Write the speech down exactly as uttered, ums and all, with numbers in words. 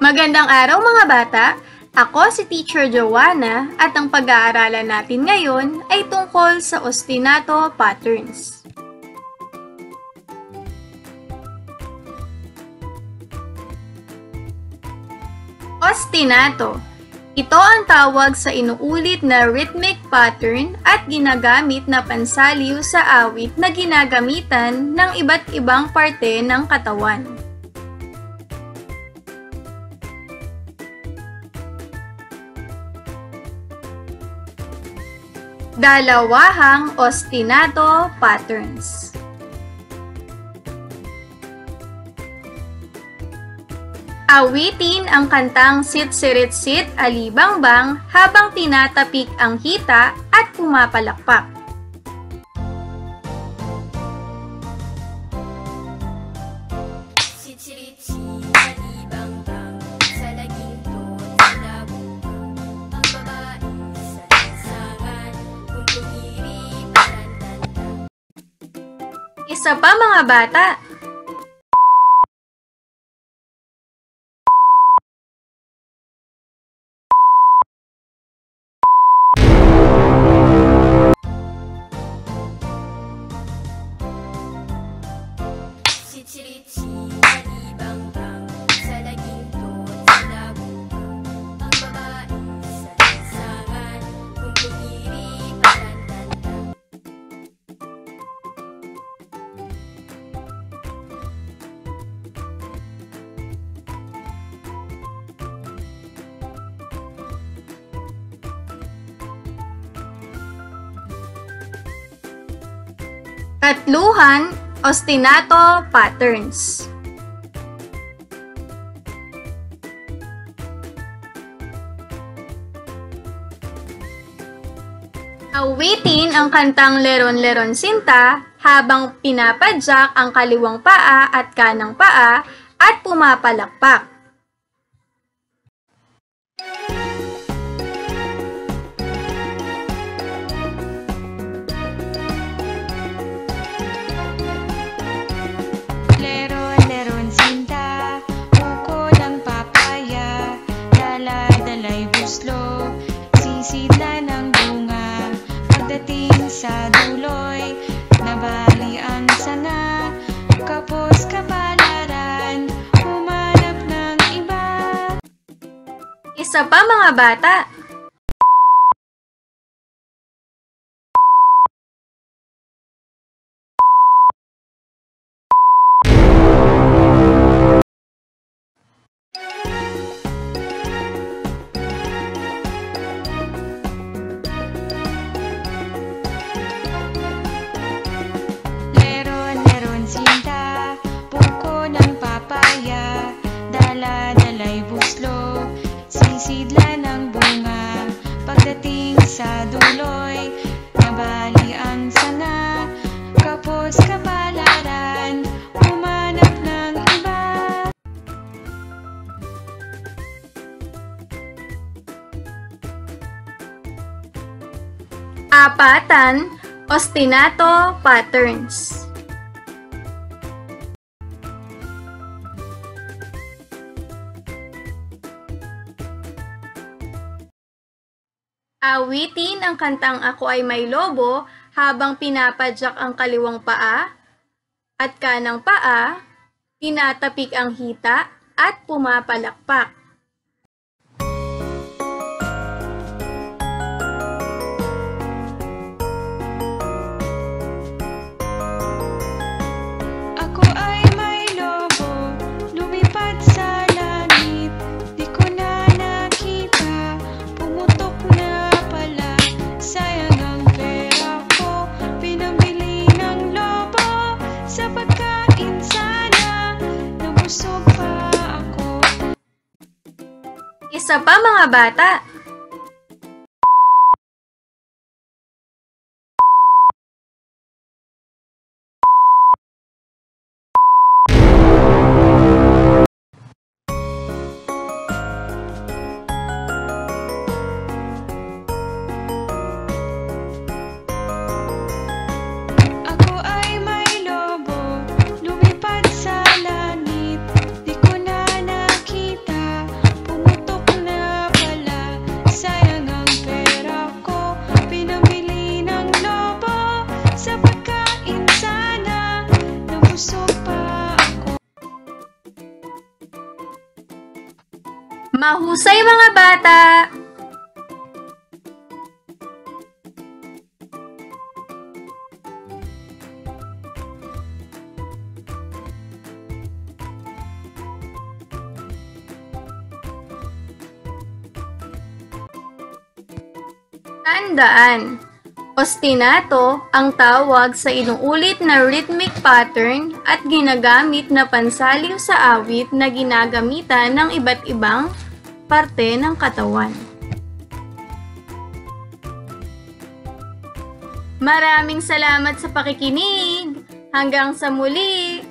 Magandang araw mga bata! Ako si Teacher Joanna at ang pag-aaralan natin ngayon ay tungkol sa ostinato patterns. Ostinato. Ito ang tawag sa inuulit na rhythmic pattern at ginagamit na pansaliw sa awit na ginagamitan ng iba't ibang parte ng katawan. Dalawahang ostinato patterns. Awitin ang kantang Sit-Sirit-Sit Alibangbang habang tinatapik ang hita at pumapalakpak. Sit-sirit-sit alibangbang sa laginto sa labumbang ang babae sa lansangan kung tumiri parantanta. Isa pa mga bata. Sit-sirit-sit alibangbang sa laginto sa labumbang ang babae sa lansangan kung tumiri parantanta. Katluhan ostinato patterns. Awitin ang kantang Leron-Leron Sinta habang pinapadyak ang kaliwang paa at kanang paa at pumapalakpak. Sa duloy, nabali ang sanga, kapos kapalaran, humanap ng iba. Isa pa mga bata. Sisidla ng bunga, pagdating sa duloy, nabali ang sanga, kapos kapalaran, humanap ng iba. Apatan, ostinato patterns. Awitin ang kantang Ako Ay May Lobo habang pinapadyak ang kaliwang paa at kanang paa, tinatapik ang hita at pumapalakpak. Ako ay may lobo, lumipad sa langit, di ko na nakita, pumutok na pala, sayang ang pera ko, pinamili ng lobo, sa pagkain sana, nabusog pa ako. Isa pa mga bata. Ako ay may lobo, lumipad sa langit, di ko na nakita, Mahusay mga bata! Tandaan, ostinato ang tawag sa inuulit na rhythmic pattern at ginagamit na pansaliw sa awit na ginagamitan ng iba't ibang parte ng katawan. Maraming salamat sa pakikinig! Hanggang sa muli!